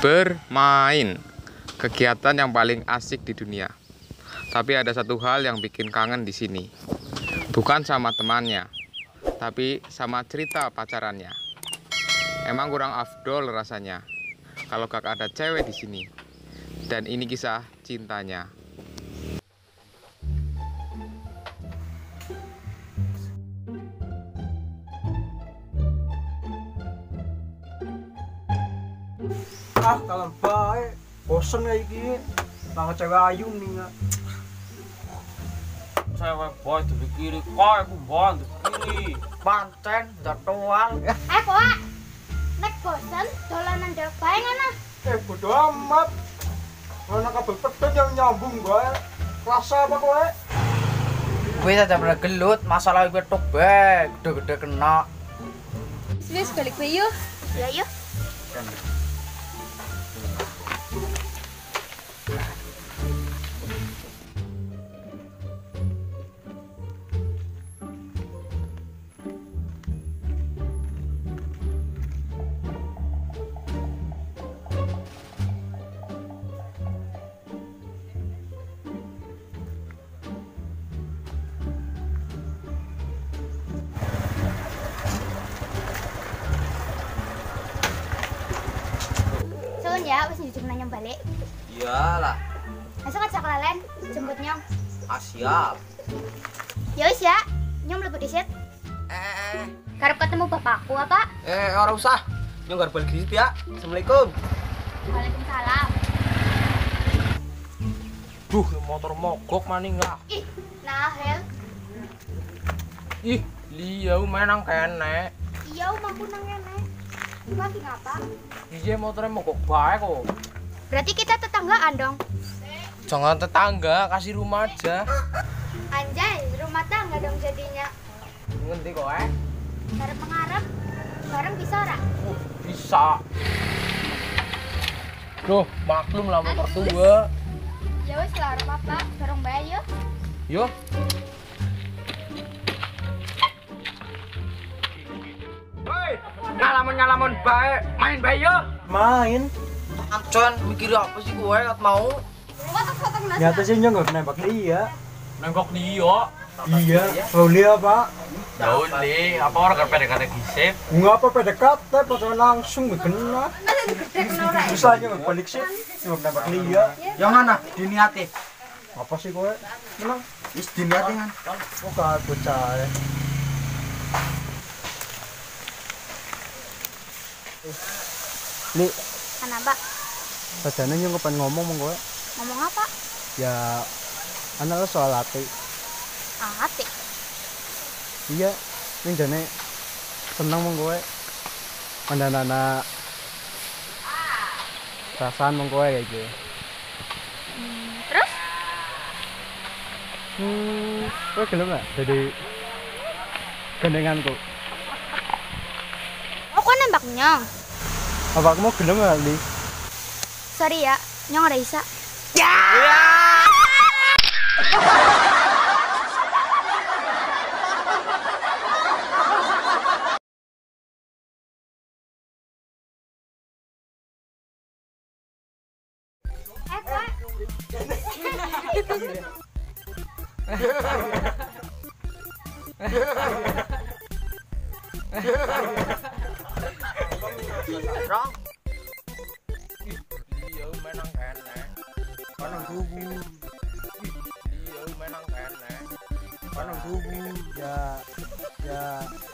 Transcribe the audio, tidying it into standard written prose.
Bermain, kegiatan yang paling asik di dunia. Tapi ada satu hal yang bikin kangen di sini. Bukan sama temannya, tapi sama cerita pacarannya. Emang kurang afdol rasanya kalau gak ada cewek di sini. Dan ini kisah cintanya. Kalau baik bosen kayak gini banget cewek ayu nih nggak cewek boy tuh di kiri kok aku bon di kiri manten jadwal Pak, nek bosen dolanan ndek bae ngono. bodo amat mana kabel pedot yang nyambung gue rasa apa gue saja pernah gelut masalah gue tok bae gede-gede kena Wis balik bae yuk. Ya yuk. Ya, wis njujug nang nyong balik. iyalah Esuk aja kelalen jemput nyong. siap Ya wis ya, nyong mlebu disit. Karep ketemu bapakku apa? ora usah nyong balik di situ ya. Assalamualaikum. Waalaikumsalam. duh motor mogok maning lah Ih, nah Hel. ih liau menang kene Iya, mampu nang kene. Lagi ngapa? iya motornya mogok baik kok Berarti kita tetanggaan dong. jangan tetangga kasih rumah aja Anjay, rumah tangga dong jadinya. ngerti kok Karep mengarep, bareng bisa ora? bisa duh maklum lah motor tua Ya wis lah, ora apa-apa, bareng bae yuk. yuk ngalamun baik main baik yuk main Anjon mikir apa sih gue kat mau Potong-potong nasi. nyata sih nyong nggak nembak dia nengok dia iya kalau dia pak jauh nih apa orang kan PDKT gisip nggak apa PDKT pacaran langsung nggak kena Masa gede kena ora? susah aja nggak balik sih nggak nembak dia yang mana diniati apa sih gue menang is diniati kan kok gak bocah ya Li, Kenapa? sajane nyong kepen ngomong mong gue Ngomong apa? ya anak lo soal hati Ati. iya ini jane seneng mong gue anak perasaan mong gue kayak gitu Terus? gue gelem gak jadi gandenganku Oh, kok nembak nyong? apa kamu gelem gak Li? Sorry ya, nyong ora bisa. Rong dia menang kene Panang tubuh dia menang kene ya